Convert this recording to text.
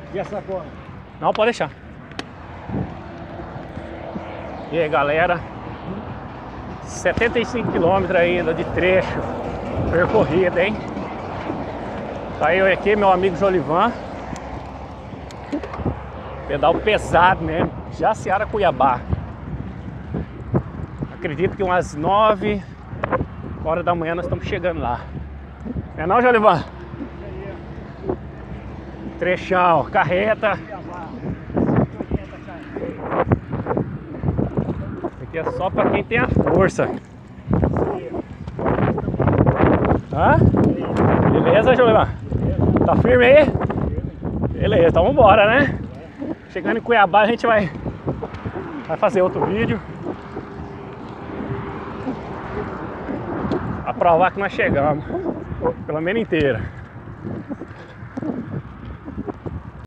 E a sacola? Não, pode deixar. E aí, galera, 75 km ainda de trecho percorrido, hein? Tá eu aqui, meu amigo Jolivan. Pedal pesado mesmo, Jaciara Cuiabá. Acredito que umas 9 horas da manhã nós estamos chegando lá. Não é não, Jolivan? Trechão, carreta. Aqui é só pra quem tem a força. Hã? Beleza, Jolivan? Tá firme aí? Beleza, então vambora, né? Chegando em Cuiabá a gente vai fazer outro vídeo pra provar que nós chegamos pela meia inteira.